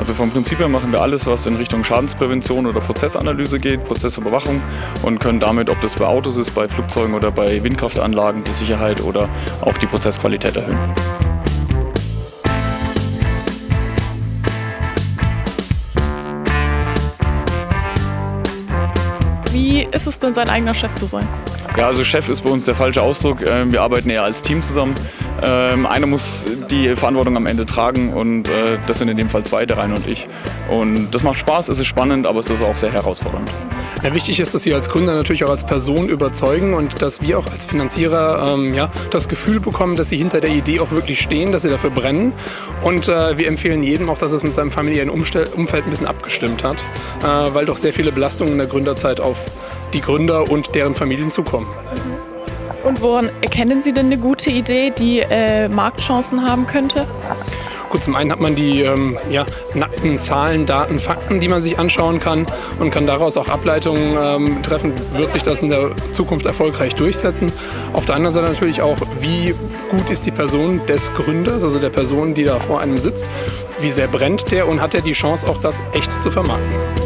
Also vom Prinzip her machen wir alles, was in Richtung Schadensprävention oder Prozessanalyse geht, Prozessüberwachung und können damit, ob das bei Autos ist, bei Flugzeugen oder bei Windkraftanlagen, die Sicherheit oder auch die Prozessqualität erhöhen. Wie ist es denn, sein eigener Chef zu sein? Ja, also Chef ist bei uns der falsche Ausdruck. Wir arbeiten eher als Team zusammen. Einer muss die Verantwortung am Ende tragen und das sind in dem Fall zwei, der Rainer und ich. Und das macht Spaß, es ist spannend, aber es ist auch sehr herausfordernd. Ja, wichtig ist, dass Sie als Gründer natürlich auch als Person überzeugen und dass wir auch als Finanzierer das Gefühl bekommen, dass Sie hinter der Idee auch wirklich stehen, dass Sie dafür brennen. Und wir empfehlen jedem auch, dass es mit seinem familiären Umfeld ein bisschen abgestimmt hat, weil doch sehr viele Belastungen in der Gründerzeit auf die Gründer und deren Familien zukommen. Und woran erkennen Sie denn eine gute Idee, die Marktchancen haben könnte? Gut, zum einen hat man die nackten Zahlen, Daten, Fakten, die man sich anschauen kann und kann daraus auch Ableitungen treffen, wird sich das in der Zukunft erfolgreich durchsetzen. Auf der anderen Seite natürlich auch, wie gut ist die Person des Gründers, also der Person, die da vor einem sitzt, wie sehr brennt der und hat er die Chance, auch das echt zu vermarkten.